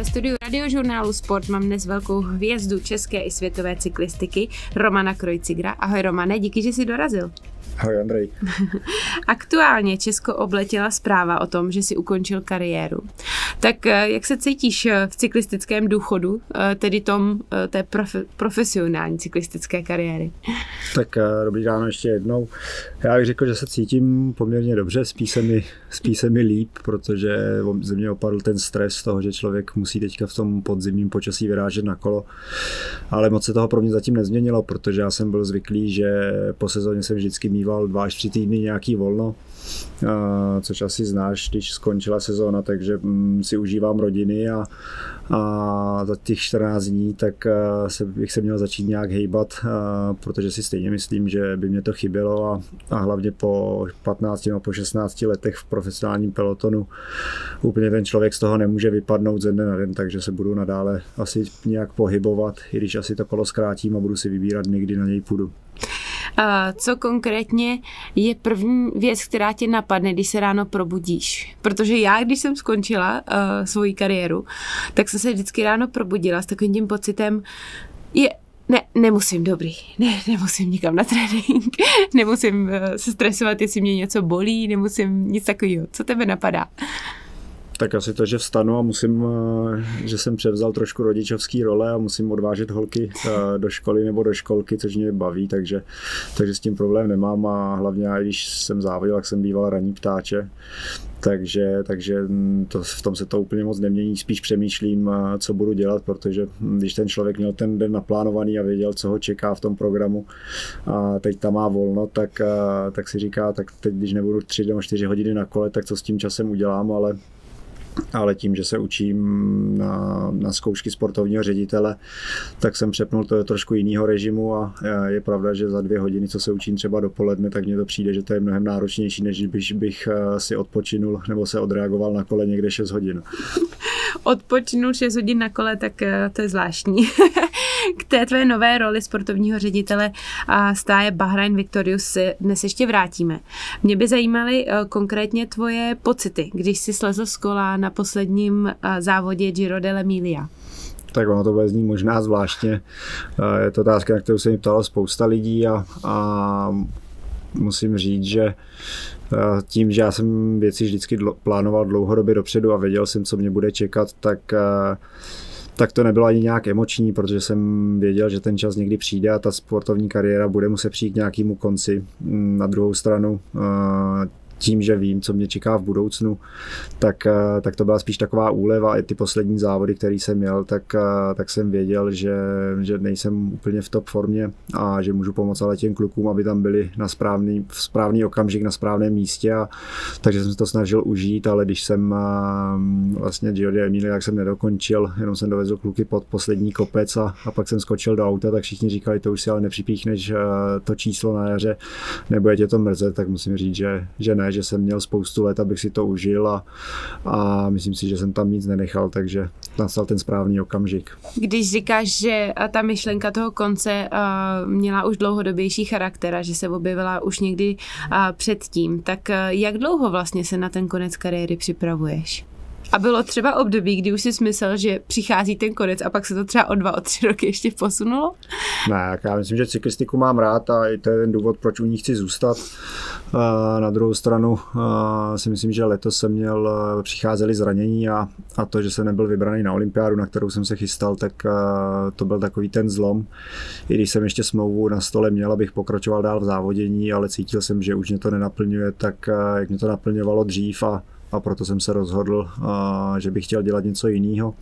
Ve studiu radiožurnálu Sport mám dnes velkou hvězdu české i světové cyklistiky, Romana Kreuzigra. Ahoj Romane, díky, že jsi dorazil. Ahoj Andrej. Aktuálně Česko obletěla zpráva o tom, že jsi ukončil kariéru. Tak jak se cítíš v cyklistickém důchodu, tedy té profesionální cyklistické kariéry? Tak dobrý ráno ještě jednou. Já bych řekl, že se cítím poměrně dobře, spíš se mi líp, protože ze mě opadl ten stres toho, že člověk musí teďka v tom podzimním počasí vyrážet na kolo. Ale moc se toho pro mě zatím nezměnilo, protože já jsem byl zvyklý, že po sezóně jsem vždycky mýval 2 až 3 týdny nějaký volno, což asi znáš, když skončila sezóna, takže si užívám rodiny a za těch 14 dní tak bych se měl začít nějak hejbat, protože si stejně myslím, že by mě to chybělo a hlavně po 15 nebo po 16 letech v profesionálním pelotonu úplně ten člověk z toho nemůže vypadnout ze dne na den, takže se budu nadále asi nějak pohybovat, i když asi to kolo zkrátím a budu si vybírat, někdy na něj půjdu. Co konkrétně je první věc, která tě napadne, když se ráno probudíš? Protože já, když jsem skončila svoji kariéru, tak jsem se vždycky ráno probudila s takovým tím pocitem, nemusím nemusím nikam na trénink, nemusím se stresovat, jestli mě něco bolí, nemusím nic takového. Co tebe napadá? Tak asi to, že vstanu a že jsem převzal trošku rodičovský role a musím odvážet holky do školy nebo do školky, což mě baví, takže s tím problém nemám a hlavně já, když jsem závodil, tak jsem býval ranní ptáče, takže v tom se to úplně moc nemění, spíš přemýšlím, co budu dělat, protože když ten člověk měl ten den naplánovaný a věděl, co ho čeká v tom programu a teď tam má volno, tak si říká, tak teď, když nebudu 3 nebo 4 hodiny na kole, tak co s tím časem udělám, ale tím, že se učím na zkoušky sportovního ředitele, tak jsem přepnul to trošku jinýho režimu a je pravda, že za 2 hodiny, co se učím třeba dopoledne, tak mně to přijde, že to je mnohem náročnější, než bych si odpočinul nebo se odreagoval na kole někde 6 hodin. Odpočinul 6 hodin na kole, tak to je zvláštní. K té tvé nové roli sportovního ředitele a stáje Bahrain Victorious se dnes ještě vrátíme. Mě by zajímaly konkrétně tvoje pocity, když jsi slezl z kola na posledním závodě Giro dell'Emilia. Tak ono to bude znít možná zvláštně. Je to otázka, na kterou se mi ptalo spousta lidí a musím říct, že tím, že já jsem věci vždycky plánoval dlouhodobě dopředu a věděl jsem, co mě bude čekat, tak to nebylo ani nějak emoční, protože jsem věděl, že ten čas někdy přijde a ta sportovní kariéra bude muset přijít k nějakému konci. Na druhou stranu, tím, že vím, co mě čeká v budoucnu, tak to byla spíš taková úleva. I ty poslední závody, které jsem měl, tak jsem věděl, že nejsem úplně v top formě a že můžu pomoct ale těm klukům, aby tam byli v správný okamžik na správném místě. Takže jsem se to snažil užít, ale když jsem vlastně Giro d'Emilia, tak jsem nedokončil, jenom jsem dovezl kluky pod poslední kopec a pak jsem skočil do auta, tak všichni říkali, to už si ale nepřipíchneš to číslo na jaře, nebude tě to mrzet, tak musím říct, že ne, že jsem měl spoustu let, abych si to užil a myslím si, že jsem tam nic nenechal, takže nastal ten správný okamžik. Když říkáš, že ta myšlenka toho konce měla už dlouhodobější charakter a že se objevila už někdy předtím, tak jak dlouho vlastně se na ten konec kariéry připravuješ? A bylo třeba období, kdy už jsi myslel, že přichází ten konec a pak se to třeba o 2, o 3 roky ještě posunulo? Ne, já myslím, že cyklistiku mám rád a to je ten důvod, proč u ní chci zůstat. Na druhou stranu si myslím, že letos přicházely zranění a to, že jsem nebyl vybraný na olympiádu, na kterou jsem se chystal, tak to byl takový ten zlom. I když jsem ještě smlouvu na stole měl, abych pokračoval dál v závodění, ale cítil jsem, že už mě to nenaplňuje tak, jak mě to naplňovalo dřív a proto jsem se rozhodl, že bych chtěl dělat něco jiného.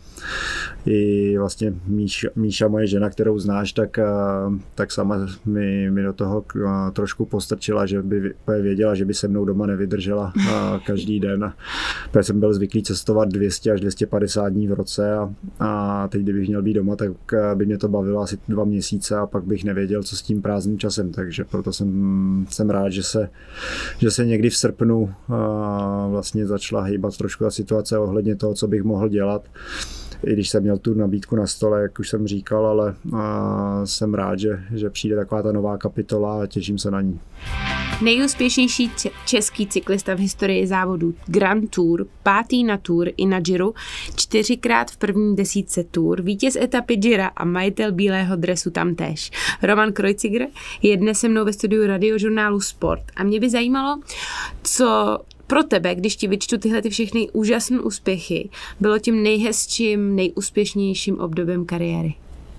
I vlastně Míša, moje žena, kterou znáš, tak sama mi do toho trošku postrčila, že by věděla, že by se mnou doma nevydržela každý den. Protože jsem byl zvyklý cestovat 200 až 250 dní v roce a teď, kdybych měl být doma, tak by mě to bavilo asi 2 měsíce a pak bych nevěděl, co s tím prázdným časem. Takže proto jsem rád, že se někdy v srpnu vlastně začala hýbat trošku ta situace ohledně toho, co bych mohl dělat. I když jsem měl tu nabídku na stole, jak už jsem říkal, ale jsem rád, že přijde taková ta nová kapitola a těším se na ní. Nejúspěšnější český cyklista v historii závodů Grand Tour, 5. na Tour i na Giro, 4krát v první desítce Tour, vítěz etapy Gira a majitel bílého dresu tamtéž. Roman Kreuziger je dnes se mnou ve studiu radiožurnálu Sport. A mě by zajímalo, co pro tebe, když ti vyčtu tyhle všechny úžasné úspěchy, bylo tím nejhezčím, nejúspěšnějším obdobím kariéry?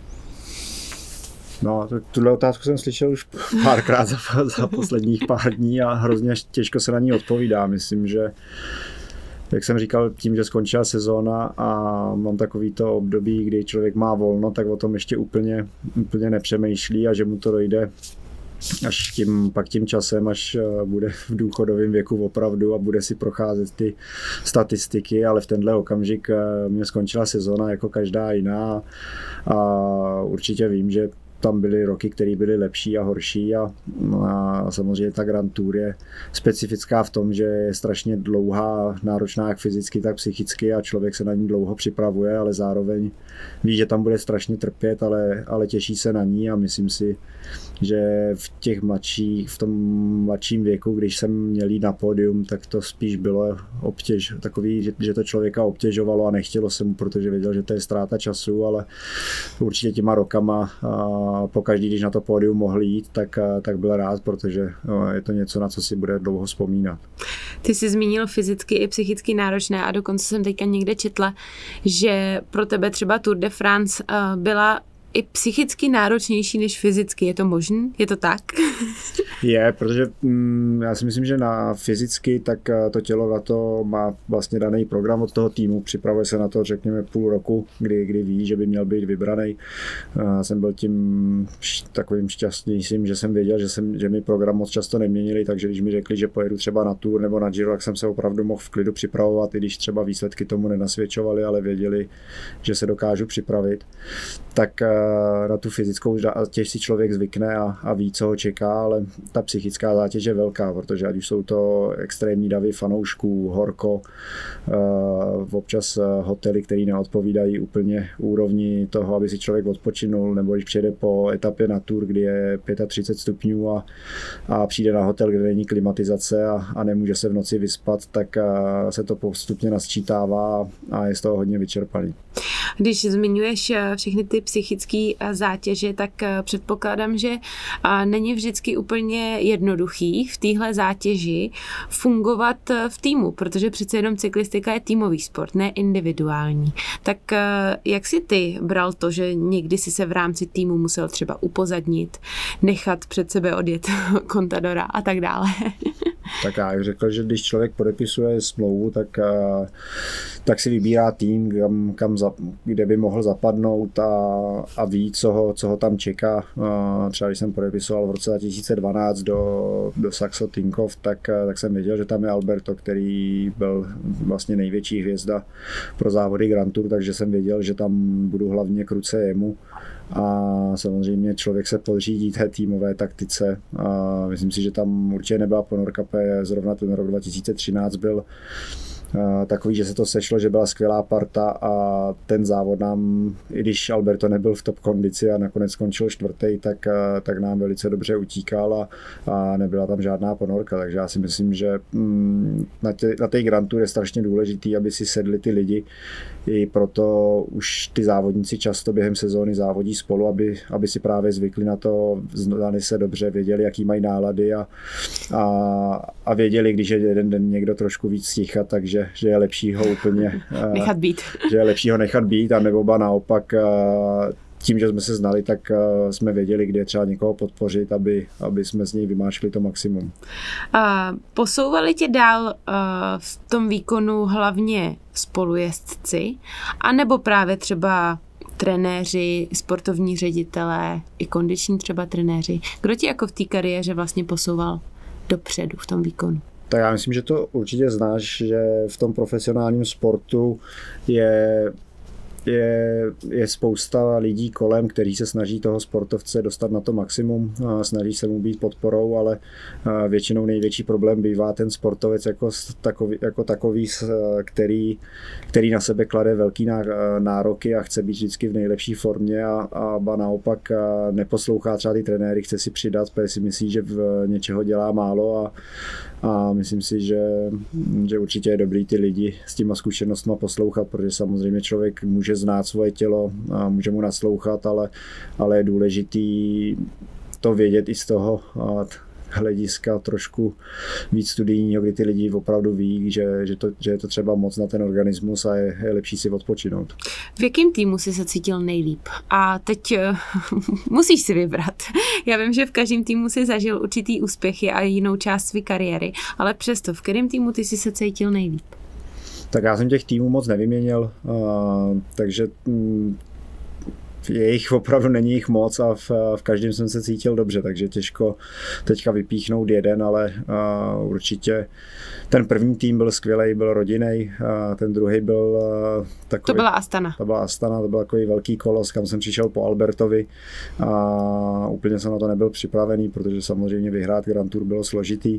No, tuhle otázku jsem slyšel už párkrát za posledních pár dní a hrozně těžko se na ní odpovídá. Myslím, že, jak jsem říkal, tím, že skončila sezóna a mám takovýto období, kdy člověk má volno, tak o tom ještě úplně nepřemýšlí a že mu to dojde až tím časem, až bude v důchodovém věku opravdu a bude si procházet ty statistiky, ale v tenhle okamžik mě skončila sezóna jako každá jiná a určitě vím, že tam byly roky, které byly lepší a horší a samozřejmě ta Grand Tour je specifická v tom, že je strašně dlouhá, náročná jak fyzicky, tak psychicky a člověk se na ní dlouho připravuje, ale zároveň ví, že tam bude strašně trpět, ale těší se na ní a myslím si, že v tom mladším věku, když jsem měl jít na pódium, tak to spíš bylo takový, že to člověka obtěžovalo a nechtělo se mu, protože věděl, že to je ztráta času, ale určitě těma rokama pokaždý, když na to pódium mohl jít, tak byl rád, protože je to něco, na co si bude dlouho vzpomínat. Ty jsi zmínil fyzicky i psychicky náročné a dokonce jsem teďka někde četla, že pro tebe třeba Tour de France byla i psychicky náročnější než fyzicky. Je to možné? Je to tak? Je, protože já si myslím, že na fyzicky tak to tělo na to má vlastně daný program od toho týmu. Připravuje se na to, řekněme, půl roku, kdy ví, že by měl být vybraný. Jsem byl tím takovým šťastnějším, že jsem věděl, že mi program moc často neměnili, takže když mi řekli, že pojedu třeba na Tour nebo na Giro, tak jsem se opravdu mohl v klidu připravovat, i když třeba výsledky tomu nenasvědčovaly, ale věděli, že se dokážu připravit. Tak na tu fyzickou zátěž si člověk zvykne a ví, co ho čeká, ale ta psychická zátěž je velká, protože ať už jsou to extrémní davy fanoušků, horko, občas hotely, které neodpovídají úplně úrovni toho, aby si člověk odpočinul, nebo když přijede po etapě na Tour, kdy je 35 stupňů a přijde na hotel, kde není klimatizace a nemůže se v noci vyspat, tak se to postupně nasčítává a je z toho hodně vyčerpaný. Když zmiňuješ všechny ty psychické zátěže, tak předpokládám, že není vždycky úplně jednoduchý v téhle zátěži fungovat v týmu, protože přece jenom cyklistika je týmový sport, ne individuální. Tak jak jsi ty bral to, že někdy si se v rámci týmu musel třeba upozadnit, nechat před sebe odjet Contadora a tak dále? Tak já bych řekl, že když člověk podepisuje smlouvu, tak si vybírá tým, kde by mohl zapadnout a ví, co ho tam čeká. Třeba když jsem podepisoval v roce 2012 do Saxo Tinkoff, tak jsem věděl, že tam je Alberto, který byl vlastně největší hvězda pro závody Grand Tour, takže jsem věděl, že tam budu hlavně kruce jemu. A samozřejmě člověk se podřídí té týmové taktice. A myslím si, že tam určitě nebyla ponorka, zrovna ten rok 2013 byl takový, že se to sešlo, že byla skvělá parta a ten závod nám, i když Alberto nebyl v top kondici a nakonec skončil čtvrtý, tak nám velice dobře utíkal a nebyla tam žádná ponorka, takže já si myslím, že na té Grand Tour je strašně důležitý, aby si sedli ty lidi, i proto už ty závodníci často během sezóny závodí spolu, aby si právě zvykli na to, znali se dobře, věděli, jaký mají nálady a věděli, když je jeden den někdo trošku víc ticha, takže že je lepší ho úplně nechat být. Že je lepší ho nechat být a nebo ba naopak tím, že jsme se znali, tak jsme věděli, kde je třeba někoho podpořit, aby jsme z něj vymáčkli to maximum. Posouvali tě dál v tom výkonu hlavně spolujezdci, anebo právě třeba trenéři, sportovní ředitelé, i kondiční třeba trenéři? Kdo ti jako v té kariéře vlastně posouval dopředu v tom výkonu? Tak já myslím, že to určitě znáš, že v tom profesionálním sportu je je spousta lidí kolem, kteří se snaží toho sportovce dostat na to maximum, snaží se mu být podporou, ale většinou největší problém bývá ten sportovec jako takový, který na sebe klade velký nároky a chce být vždycky v nejlepší formě a naopak neposlouchá třeba ty trenéry, chce si přidat, protože si myslí, že něčeho dělá málo a myslím si, že určitě je dobrý ty lidi s těma zkušenostma poslouchat, protože samozřejmě člověk může znát svoje tělo a může mu naslouchat, ale je důležitý to vědět i z toho hlediska trošku víc studijního, kdy ty lidi opravdu ví, že je to třeba moc na ten organismus a je lepší si odpočinout. V jakém týmu jsi se cítil nejlíp? A teď musíš si vybrat. Já vím, že v každém týmu si zažil určitý úspěchy a jinou část své kariéry, ale přesto, v kterém týmu ty jsi se cítil nejlíp? Tak já jsem těch týmů moc nevyměnil, takže jejich opravdu není jich moc a v každém jsem se cítil dobře, takže těžko teďka vypíchnout jeden, ale určitě ten první tým byl skvělej, byl rodinný, ten druhý byl takový... To byla Astana. To byl takový velký kolos, kam jsem přišel po Albertovi a úplně jsem na to nebyl připravený, protože samozřejmě vyhrát Grand Tour bylo složitý.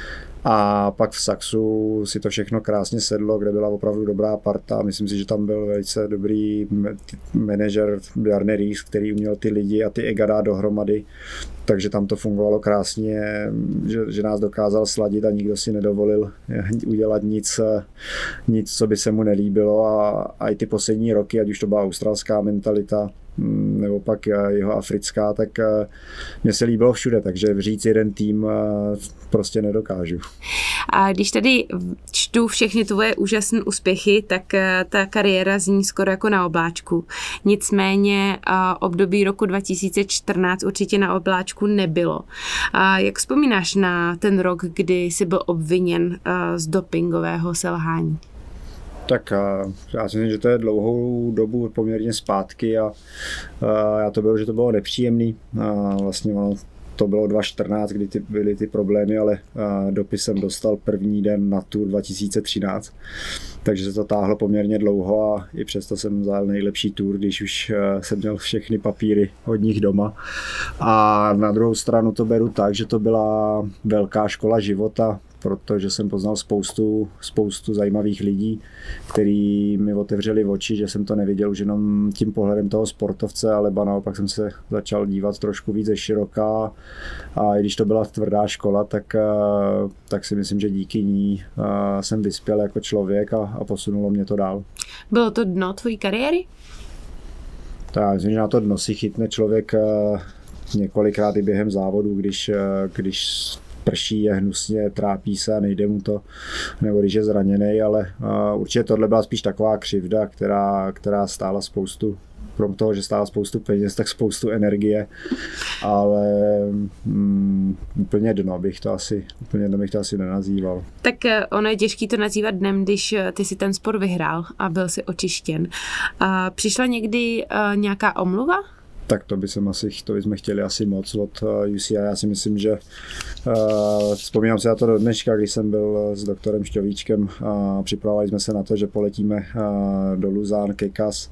A pak v Saxu si to všechno krásně sedlo, kde byla opravdu dobrá parta. Myslím si, že tam byl velice dobrý manažer Bjarne Riis, který uměl ty lidi a ty ega dát dohromady. Takže tam to fungovalo krásně, že nás dokázal sladit a nikdo si nedovolil udělat nic, co by se mu nelíbilo. A i ty poslední roky, ať už to byla australská mentalita, nebo pak jeho africká, tak mně se líbilo všude, takže říct jeden tým prostě nedokážu. A když tady čtu všechny tvoje úžasné úspěchy, tak ta kariéra zní skoro jako na obláčku. Nicméně období roku 2014 určitě na obláčku nebylo. A jak vzpomínáš na ten rok, kdy jsi byl obviněn z dopingového selhání? Tak já si myslím, že to je dlouhou dobu poměrně zpátky a já to bylo, že to bylo nepříjemný. Vlastně to bylo 2014, kdy byly ty problémy, ale dopis jsem dostal první den na Tour 2013. Takže se to táhlo poměrně dlouho a i přesto jsem zajel nejlepší Tour, když už jsem měl všechny papíry od nich doma. A na druhou stranu to beru tak, že to byla velká škola života, protože jsem poznal spoustu zajímavých lidí, kteří mi otevřeli oči, že jsem to neviděl už jenom tím pohledem toho sportovce, ale naopak jsem se začal dívat trošku víc ze široka a i když to byla tvrdá škola, tak si myslím, že díky ní jsem vyspěl jako člověk a posunulo mě to dál. Bylo to dno tvojí kariéry? Tak já myslím, že na to dno si chytne člověk několikrát i během závodu, když prší, je hnusně, trápí se a nejde mu to, nebo když je zraněný, ale určitě tohle byla spíš taková křivda, která stála krom toho, že stála spoustu peněz, tak spoustu energie, ale úplně dno bych to asi nenazýval. Tak ono je těžké to nazývat dnem, když ty si ten sport vyhrál a byl si očištěn. Přišla někdy nějaká omluva? Tak to bychom chtěli asi moc od UCI. Já si myslím, že vzpomínám si na to do dneška, když jsem byl s doktorem Šťovíčkem a připravovali jsme se na to, že poletíme do Luzán, Kekas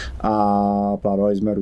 a plánovali jsme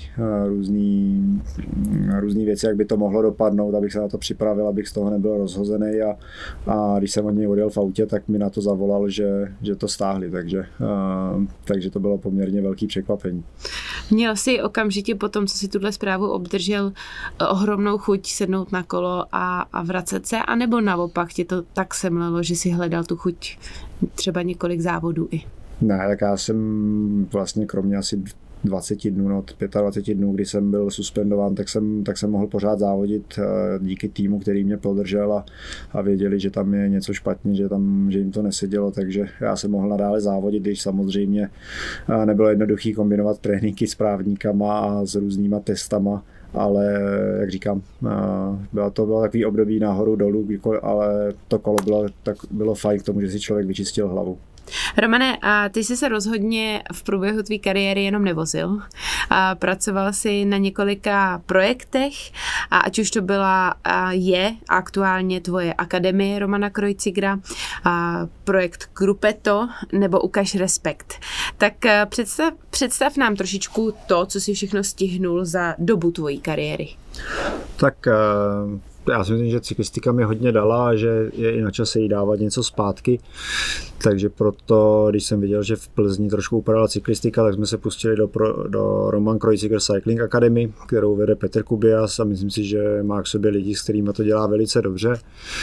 různý věci, jak by to mohlo dopadnout, abych se na to připravil, abych z toho nebyl rozhozený a když jsem od něj odjel v autě, tak mi na to zavolal, že to stáhli, takže to bylo poměrně velký překvapení. Měl jsi okamžitě po tom, co si tuhle zprávu obdržel, ohromnou chuť sednout na kolo a vracet se, anebo naopak tě to tak semlelo, že si hledal tu chuť třeba několik závodů i? Ne, tak já jsem vlastně kromě asi 20 dnů, od 25 dnů, kdy jsem byl suspendován, tak jsem mohl pořád závodit díky týmu, který mě podržel a věděli, že tam je něco špatně, že jim to nesedělo, takže já jsem mohl nadále závodit, když samozřejmě nebylo jednoduché kombinovat tréninky s právníkama a s různýma testama, ale jak říkám, bylo takový období nahoru dolů, ale to kolo bylo fajn k tomu, že si člověk vyčistil hlavu. Romane, a ty jsi se rozhodně v průběhu tvé kariéry jenom nevozil. A pracoval jsi na několika projektech, a ať už to byla je aktuálně tvoje akademie Romana Kreuzigra, projekt Gruppetto nebo Ukaž respekt. Tak představ nám trošičku to, co jsi všechno stihnul za dobu tvojí kariéry. Tak já si myslím, že cyklistika mi hodně dala a že je i na čase jí dávat něco zpátky. Takže proto, když jsem viděl, že v Plzni trošku upadala cyklistika, tak jsme se pustili do Roman Kreuziger Cycling Academy, kterou vede Petr Kubias a myslím si, že má k sobě lidi, s kterými to dělá velice dobře.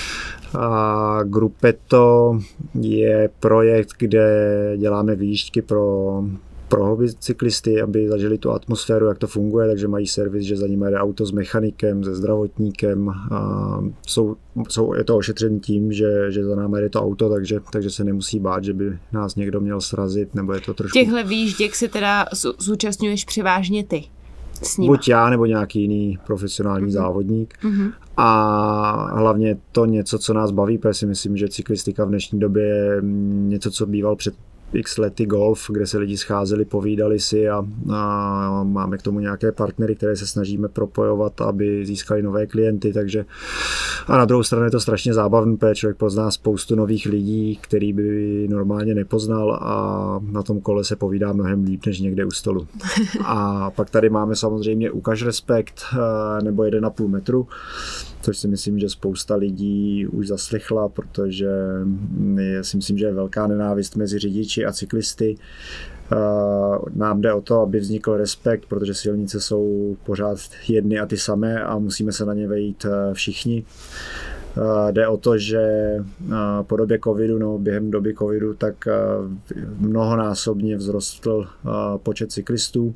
A Gruppetto je projekt, kde děláme výjížďky pro hobby cyklisty, aby zažili tu atmosféru, jak to funguje, takže mají servis, že za nimi jede auto s mechanikem, se zdravotníkem. A je to ošetřený tím, že za námi jede to auto, takže se nemusí bát, že by nás někdo měl srazit, nebo je to trošku... Těchhle výjížděk se teda zúčastňuješ převážně ty? Buď já, nebo nějaký jiný profesionální závodník. A hlavně to něco, co nás baví, protože si myslím, že cyklistika v dnešní době je něco, co býval před x lety golf, kde se lidi scházeli, povídali si a máme k tomu nějaké partnery, které se snažíme propojovat, aby získali nové klienty, takže a na druhou stranu je to strašně zábavné, protože člověk pozná spoustu nových lidí, který by normálně nepoznal a na tom kole se povídá mnohem líp, než někde u stolu. A pak tady máme samozřejmě Ukaž respekt nebo 1,5 metru, což si myslím, že spousta lidí už zaslechla, protože si myslím, že je velká nenávist mezi řidiči a cyklisty. Nám jde o to, aby vznikl respekt, protože silnice jsou pořád jedny a ty samé a musíme se na ně vejít všichni. Jde o to, že po době covidu nebo během doby covidu tak mnohonásobně vzrostl počet cyklistů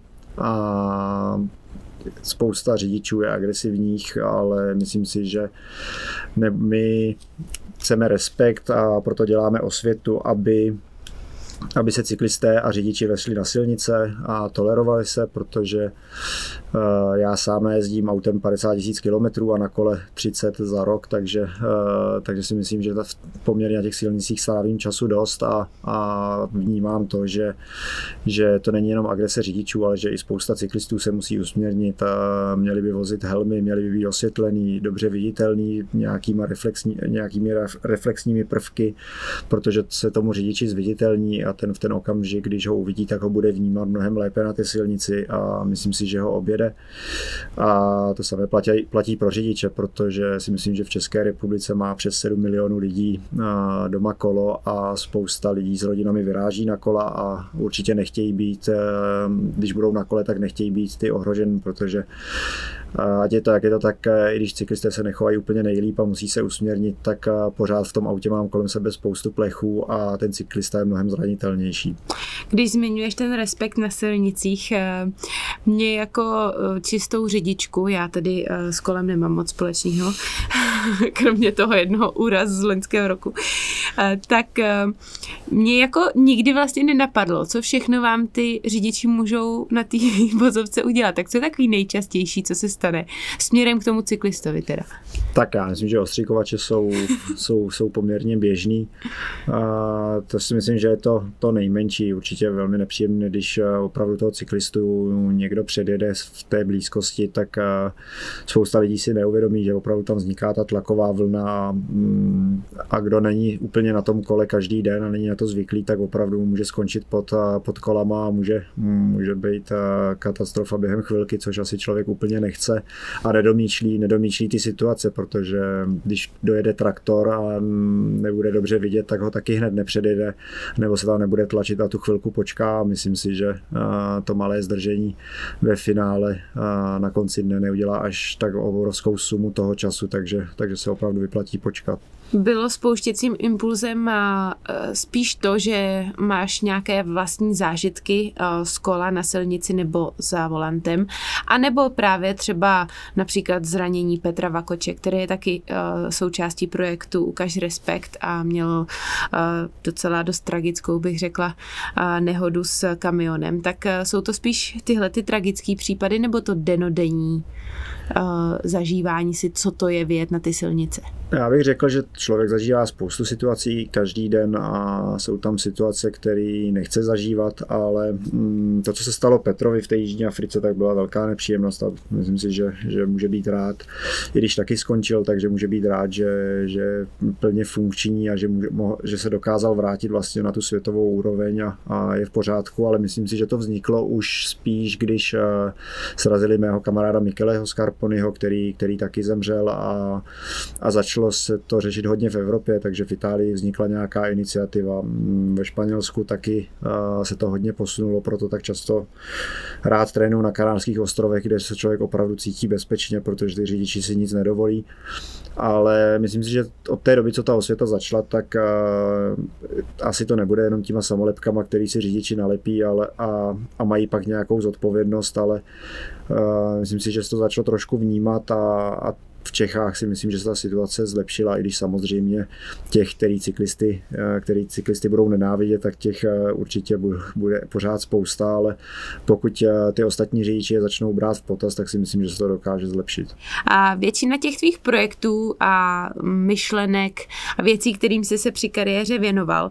a spousta řidičů je agresivních, ale myslím si, že my chceme respekt a proto děláme osvětu, aby se cyklisté a řidiči vešli na silnice a tolerovali se, protože já sám jezdím autem 50 000 kilometrů a na kole 30 za rok, takže si myslím, že poměrně na těch silnicích strávím času dost a vnímám to, že to není jenom agrese řidičů, ale že i spousta cyklistů se musí usměrnit a měli by vozit helmy, měli by být osvětlený, dobře viditelný nějakými reflexními prvky, protože se tomu řidiči zviditelní a v ten okamžik, když ho uvidí, tak ho bude vnímat mnohem lépe na té silnici a myslím si, že ho objede. A to samé platí pro řidiče, protože si myslím, že v České republice má přes 7 milionů lidí doma kolo a spousta lidí s rodinami vyráží na kola a určitě nechtějí být, když budou na kole, tak nechtějí být ty ohrožen, protože ať je to, jak je to, tak i když cyklisté se nechovají úplně nejlíp a musí se usměrnit, tak pořád v tom autě mám kolem sebe spoustu plechů a ten cyklista je mnohem zranitelnější. Když zmiňuješ ten respekt na silnicích, mě jako čistou řidičku, já tedy s kolem nemám moc společného, kromě toho jednoho úrazu z loňského roku, tak mě jako nikdy vlastně nenapadlo, co všechno vám ty řidiči můžou na té vozovce udělat. Tak co je takový nejčastější, co se stane směrem k tomu cyklistovi teda? Tak já myslím, že ostříkovače jsou poměrně běžný. To si myslím, že je to nejmenší. Určitě velmi nepříjemné, když opravdu toho cyklistu někdo předjede v té blízkosti, tak spousta lidí si neuvědomí, že opravdu tam vzniká ta tlaková vlna a kdo není úplně na tom kole každý den a není na to zvyklý, tak opravdu může skončit pod kolama a může být katastrofa během chvilky, což asi člověk úplně nechce a nedomýšlí ty situace, protože když dojede traktor a nebude dobře vidět, tak ho taky hned nepředjede, nebo se tam nebude tlačit a tu chvilku počká. Myslím si, že to malé zdržení ve finále na konci dne neudělá až tak obrovskou sumu toho času, takže se opravdu vyplatí počkat. Bylo spouštěcím impulzem spíš to, že máš nějaké vlastní zážitky z kola na silnici nebo za volantem, anebo právě třeba například zranění Petra Vakoče, který je taky součástí projektu Ukaž respekt a měl docela dost tragickou, bych řekla, nehodu s kamionem. Tak jsou to spíš tyhle ty tragické případy, nebo to denodenní zažívání si, co to je vyjet na ty silnice? Já bych řekl, že člověk zažívá spoustu situací každý den a jsou tam situace, které nechce zažívat, ale to, co se stalo Petrovi v té Jižní Africe, tak byla velká nepříjemnost a myslím si, že může být rád, i když taky skončil, takže může být rád, že je plně funkční a že se dokázal vrátit vlastně na tu světovou úroveň a je v pořádku, ale myslím si, že to vzniklo už spíš, když srazili mého kamaráda Micheleho Scarponiho, který taky zemřel a začalo se to řešit hodně v Evropě, takže v Itálii vznikla nějaká iniciativa. Ve Španělsku taky se to hodně posunulo, proto tak často rád trénuju na Kanárských ostrovech, kde se člověk opravdu cítí bezpečně, protože ty řidiči si nic nedovolí. Ale myslím si, že od té doby, co ta osvěta začala, tak asi to nebude jenom těma samolepkama, který si řidiči nalepí a mají pak nějakou zodpovědnost, ale myslím si, že se to začalo trošku vnímat a v Čechách si myslím, že se ta situace zlepšila, i když samozřejmě těch, který cyklisty budou nenávidět, tak těch určitě bude pořád spousta, ale pokud ty ostatní řidiči je začnou brát v potaz, tak si myslím, že se to dokáže zlepšit. A většina těch tvých projektů a myšlenek a věcí, kterým jsi se při kariéře věnoval,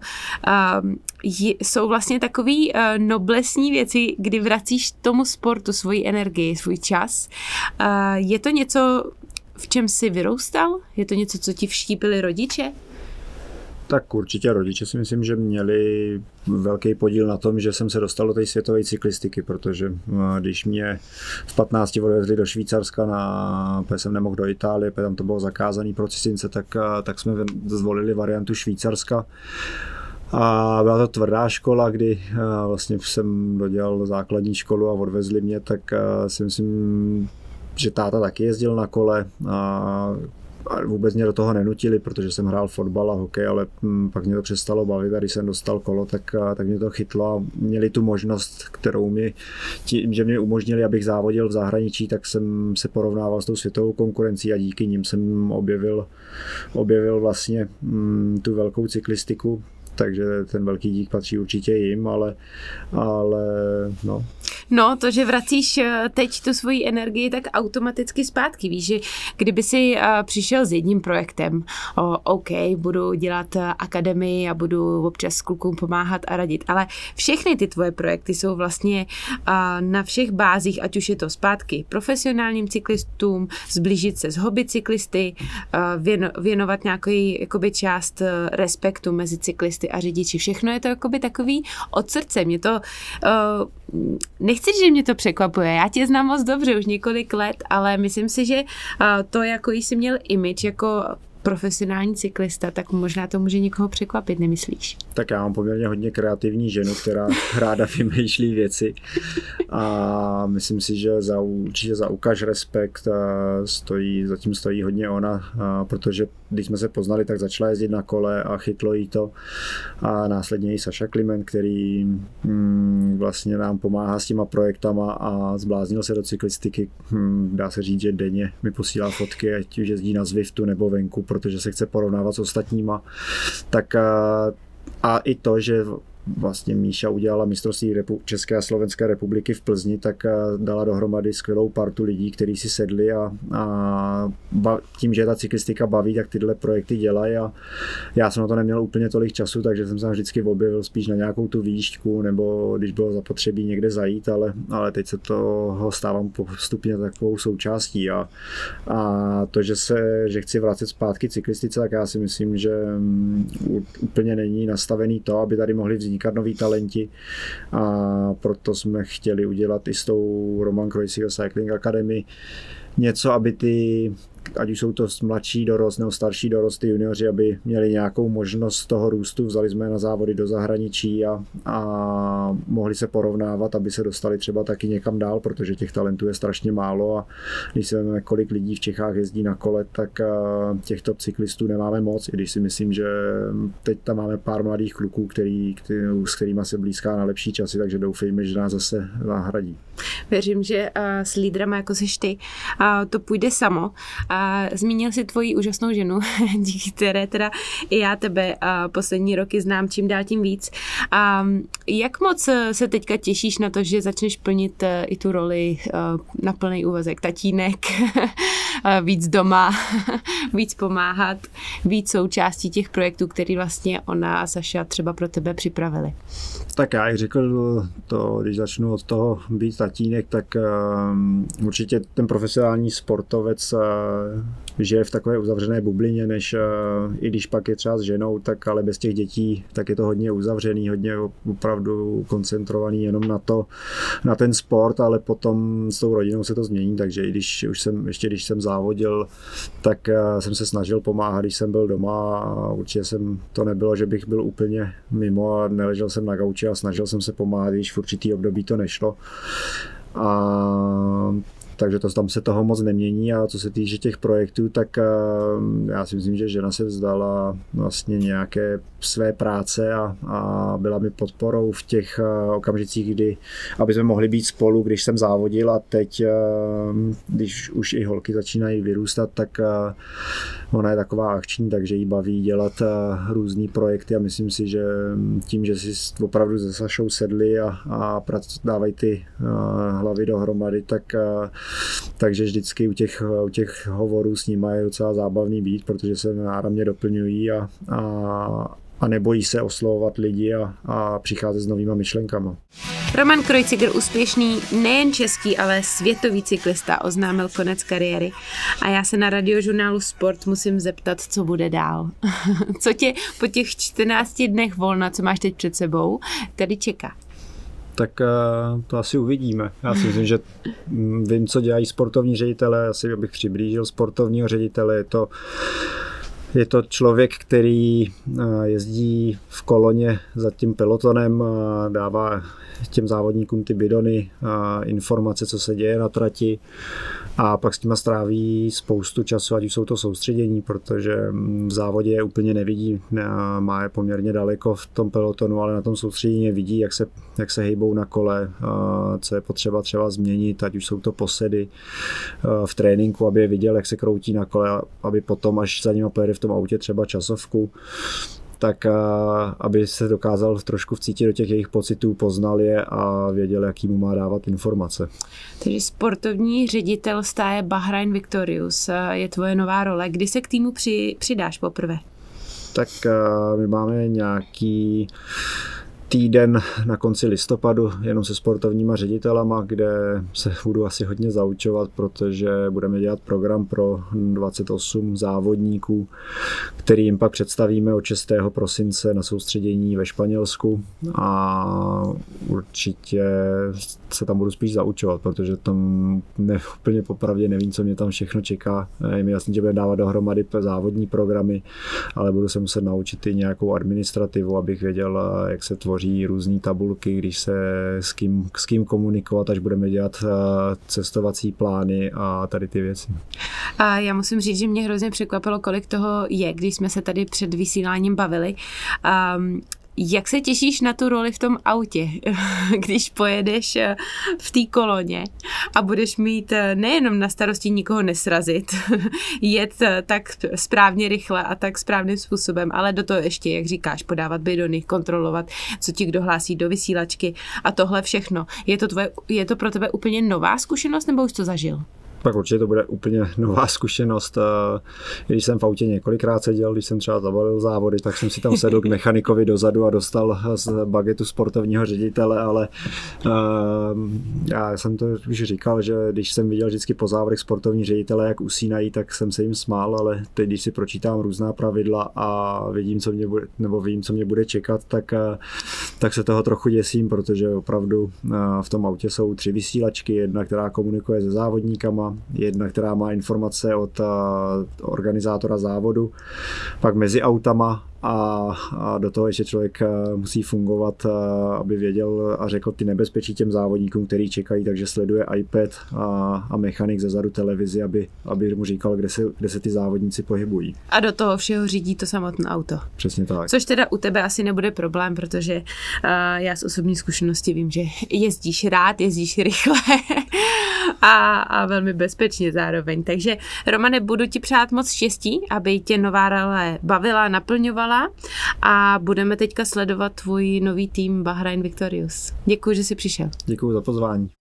jsou vlastně takový noblesní věci, kdy vracíš tomu sportu svoji energii, svůj čas. Je to něco, v čem jsi vyrůstal? Je to něco, co ti vštípili rodiče? Tak určitě rodiče si myslím, že měli velký podíl na tom, že jsem se dostal do té světové cyklistiky, protože když mě v 15 odvezli do Švýcarska, protože jsem nemohl do Itálie, protože tam to bylo zakázané pro cizince, tak jsme zvolili variantu Švýcarska. A byla to tvrdá škola, kdy vlastně jsem dodělal základní školu a odvezli mě, tak si myslím, že táta taky jezdil na kole a vůbec mě do toho nenutili, protože jsem hrál fotbal a hokej, ale pak mě to přestalo bavit a když jsem dostal kolo, tak mě to chytlo a měli tu možnost, kterou že mě umožnili, abych závodil v zahraničí, tak jsem se porovnával s tou světovou konkurencí a díky nim jsem objevil vlastně tu velkou cyklistiku. Takže ten velký dík patří určitě jim, ale no. No, to, že vracíš teď tu svoji energii, tak automaticky zpátky. Víš, že kdyby si přišel s jedním projektem, OK, budu dělat akademii a budu občas klukům pomáhat a radit, ale všechny ty tvoje projekty jsou vlastně na všech bázích, ať už je to zpátky profesionálním cyklistům, zblížit se s hobby cyklisty, věnovat nějaký jakoby část respektu mezi cyklisty a řidiči. Všechno je to jakoby takový od srdce. Mě to nechci, že mě to překvapuje. Já tě znám moc dobře už několik let, ale myslím si, že to, jako jsi měl image jako profesionální cyklista, tak možná to může někoho překvapit, nemyslíš? Tak já mám poměrně hodně kreativní ženu, která ráda vymýšlí věci a myslím si, že určitě za Ukaž respekt zatím stojí hodně ona, protože když jsme se poznali, tak začala jezdit na kole a chytlo jí to a následně i Saša Kliment, který vlastně nám pomáhá s těma projektama a zbláznil se do cyklistiky, dá se říct, že denně mi posílá fotky, ať už jezdí na Zwiftu nebo venku, protože se chce porovnávat s ostatníma. Tak a i to, že vlastně Míša udělala mistrovství České a Slovenské republiky v Plzni, tak dala dohromady skvělou partu lidí, kteří si sedli a tím, že ta cyklistika baví, tak tyhle projekty dělají a já jsem na to neměl úplně tolik času, takže jsem se vždycky objevil spíš na nějakou tu výšku nebo když bylo zapotřebí někde zajít, ale teď se toho stávám postupně takovou součástí a to, že chci vracet zpátky cyklistice, tak já si myslím, že úplně není nastavený to, aby tady mohli vznikat noví talenti a proto jsme chtěli udělat i s tou Roman Kreuziger Cycling Academy něco, aby ať už jsou to mladší dorost nebo starší dorost, ty junioři, aby měli nějakou možnost toho růstu, vzali jsme na závody do zahraničí a mohli se porovnávat, aby se dostali třeba taky někam dál, protože těch talentů je strašně málo a když si vezmeme, kolik lidí v Čechách jezdí na kole, tak těch top cyklistů nemáme moc, i když si myslím, že teď tam máme pár mladých kluků, s kterými se blízká na lepší časy, takže doufejme, že nás zase nahradí. Věřím, že s lídrama jako seš ty to půjde samo. A zmínil si tvoji úžasnou ženu, díky které teda i já tebe poslední roky znám čím dál tím víc. A jak moc se teďka těšíš na to, že začneš plnit i tu roli na plný úvazek, tatínek, víc doma, víc pomáhat, víc součástí těch projektů, který vlastně ona a Saša třeba pro tebe připravili? Tak já, jak řekl, to, když začnu od toho být tatínek, tak určitě ten profesionální sportovec žije v takové uzavřené bublině, než i když pak je třeba s ženou, tak ale bez těch dětí, tak je to hodně uzavřený, hodně opravdu koncentrovaný jenom na ten sport, ale potom s tou rodinou se to změní, takže i když když jsem závodil, tak jsem se snažil pomáhat, když jsem byl doma a určitě to nebylo, že bych byl úplně mimo a neležel jsem na gauči a snažil jsem se pomáhat, když v určitý období to nešlo. Takže tam se toho moc nemění a co se týče těch projektů, tak já si myslím, že žena se vzdala vlastně nějaké své práce a byla mi podporou v těch okamžicích, kdy, aby jsme mohli být spolu, když jsem závodil a teď, když už i holky začínají vyrůstat, tak ona je taková akční, takže jí baví dělat různý projekty a myslím si, že tím, že si opravdu se Sašou sedli a dávají ty hlavy dohromady, takže vždycky u těch hovorů s nimi je docela zábavný být, protože se náramně doplňují a nebojí se oslovovat lidi a přicházet s novýma myšlenkama. Roman Kreuziger, úspěšný nejen český, ale světový cyklista, oznámil konec kariéry a já se na Radiožurnálu Sport musím zeptat, co bude dál. Co tě po těch 14 dnech volna, co máš teď před sebou, tady čeká? Tak to asi uvidíme. Já si myslím, že vím, co dělají sportovní ředitele, asi abych přiblížil sportovního ředitele, je to člověk, který jezdí v koloně za tím pelotonem, dává těm závodníkům ty bidony, informace, co se děje na trati a pak s těma stráví spoustu času, ať už jsou to soustředění, protože v závodě je úplně nevidí, má je poměrně daleko v tom pelotonu, ale na tom soustředění vidí, jak se hejbou na kole, co je potřeba třeba změnit, ať už jsou to posedy v tréninku, aby je viděl, jak se kroutí na kole, aby potom, až za ním pojede v tom autě třeba časovku, tak aby se dokázal trošku vcítit do těch jejich pocitů, poznal je a věděl, jaký mu má dávat informace. Takže sportovní ředitel stáje Bahrain Victorious je tvoje nová role. Kdy se k týmu přidáš poprvé? Tak my máme nějaký týden na konci listopadu jenom se sportovníma ředitelama, kde se budu asi hodně zaučovat, protože budeme dělat program pro 28 závodníků, který jim pak představíme od 6. prosince na soustředění ve Španělsku a určitě se tam budu spíš zaučovat, protože tam úplně popravdě nevím, co mě tam všechno čeká. Je mi jasný, že bude dávat dohromady závodní programy, ale budu se muset naučit i nějakou administrativu, abych věděl, jak se tvoří různé tabulky, když se s kým komunikovat, až budeme dělat cestovací plány a tady ty věci. A já musím říct, že mě hrozně překvapilo, kolik toho je, když jsme se tady před vysíláním bavili. Jak se těšíš na tu roli v tom autě, když pojedeš v té koloně a budeš mít nejenom na starosti nikoho nesrazit, jet tak správně rychle a tak správným způsobem, ale do toho ještě, jak říkáš, podávat bidony, kontrolovat, co ti kdo hlásí do vysílačky a tohle všechno. Je to pro tebe úplně nová zkušenost, nebo už to zažil? Tak určitě to bude úplně nová zkušenost. Když jsem v autě několikrát seděl, když jsem třeba zabalil závody, tak jsem si tam sedl k mechanikovi dozadu a dostal z bagetu sportovního ředitele, ale já jsem to už říkal, že když jsem viděl vždycky po závodech sportovní ředitele, jak usínají, tak jsem se jim smál, ale teď, když si pročítám různá pravidla a vím, co mě bude čekat, tak se toho trochu děsím, protože opravdu v tom autě jsou 3 vysílačky, jedna, která komunikuje se závodníkama, jedna, která má informace od organizátora závodu, pak mezi autama a do toho ještě člověk musí fungovat, aby věděl a řekl ty nebezpečí těm závodníkům, který čekají, takže sleduje iPad a mechanik zezadu televizi, aby mu říkal, kde se ty závodníci pohybují. A do toho všeho řídí to samotné auto. Přesně tak. Což teda u tebe asi nebude problém, protože já z osobní zkušenosti vím, že jezdíš rád, jezdíš rychle a velmi bezpečně zároveň. Takže Romane, budu ti přát moc štěstí, aby tě nová role bavila, naplňovala a budeme teďka sledovat tvůj nový tým Bahrain Victorious. Děkuji, že jsi přišel. Děkuji za pozvání.